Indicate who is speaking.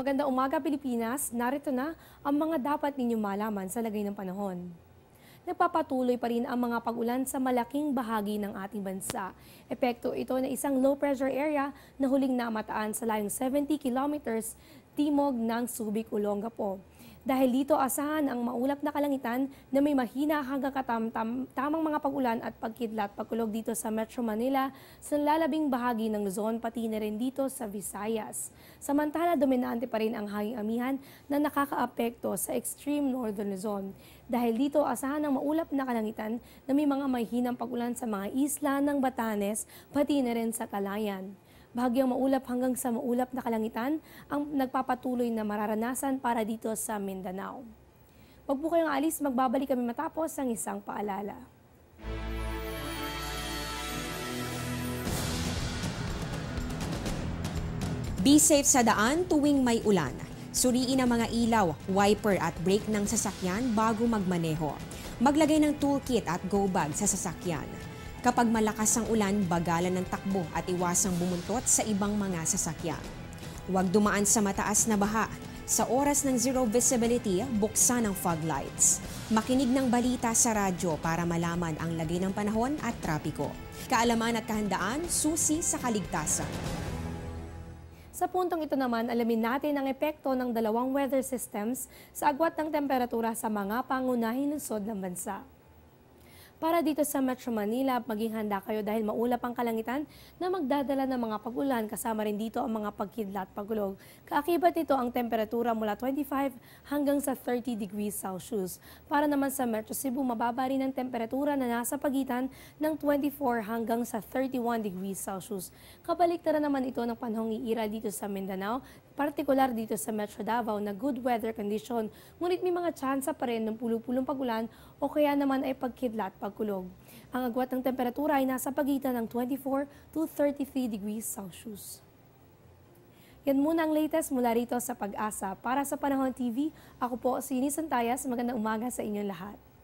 Speaker 1: Magandang umaga Pilipinas, narito na ang mga dapat ninyong malaman sa lagay ng panahon. Nagpapatuloy pa rin ang mga pag-ulan sa malaking bahagi ng ating bansa. Epekto ito ng isang low pressure area na huling namataan sa layong 70 kilometers timog ng Subic, Olongapo. Dahil dito asahan ang maulap na kalangitan na may mahina hanggang tamang mga pag-ulan at pagkidlat pagkulog dito sa Metro Manila sa lalabing bahagi ng Luzon pati na rin dito sa Visayas. Samantala dominante pa rin ang hanging amihan na nakakaapekto sa extreme northern Luzon. Dahil dito asahan ang maulap na kalangitan na may mga mahinang pag-ulan sa mga isla ng Batanes pati na rin sa Calayan. Bahagyang maulap hanggang sa maulap na kalangitan ang nagpapatuloy na mararanasan para dito sa Mindanao. Huwag po kayong alis, magbabalik kami matapos ang isang paalala.
Speaker 2: Be safe sa daan tuwing may ulan. Suriin ang mga ilaw, wiper at brake ng sasakyan bago magmaneho. Maglagay ng toolkit at go bag sa sasakyan. Kapag malakas ang ulan, bagalan ng takbo at iwasang bumuntot sa ibang mga sasakyan. Huwag dumaan sa mataas na baha. Sa oras ng zero visibility, buksan ang fog lights. Makinig ng balita sa radyo para malaman ang lagay ng panahon at trapiko. Kaalaman at kahandaan, susi sa kaligtasan.
Speaker 1: Sa puntong ito naman, alamin natin ang epekto ng dalawang weather systems sa agwat ng temperatura sa mga pangunahing lungsod ng bansa. Para dito sa Metro Manila, maging handa kayo dahil maulap ang kalangitan na magdadala ng mga pag-ulan kasama rin dito ang mga pagkidlat pagulog. Kaakibat nito ang temperatura mula 25 hanggang sa 30 degrees Celsius. Para naman sa Metro Cebu, mababa rin ang temperatura na nasa pagitan ng 24 hanggang sa 31 degrees Celsius. Kabaliktaran naman ito ng panahong iiral dito sa Mindanao, partikular dito sa Metro Davao na good weather condition, ngunit may mga tsansa pa rin ng pulupulong pag-ulan o kaya naman ay pagkidlat pagkulog. Ang agwat ng temperatura ay nasa pagitan ng 24 to 33 degrees Celsius. Yan muna ang latest mula rito sa Pag-asa. Para sa Panahon TV, ako po si Eunice Juntayas. Magandang umaga sa inyong lahat.